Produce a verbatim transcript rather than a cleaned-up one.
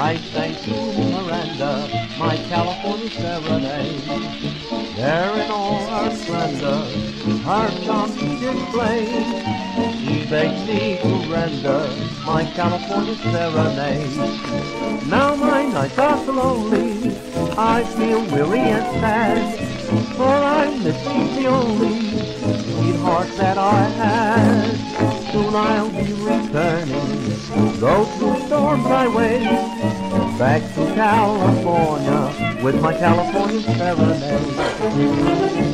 I sang to Miranda my California Serenade. There in all her splendor, her charms to display, she begged me to render my California Serenade. Now my nights are so lonely, I feel weary and sad, for I miss you, the only sweetheart that I had. Soon I'll be returning, though through storms I wait, back to California with my California Serenade.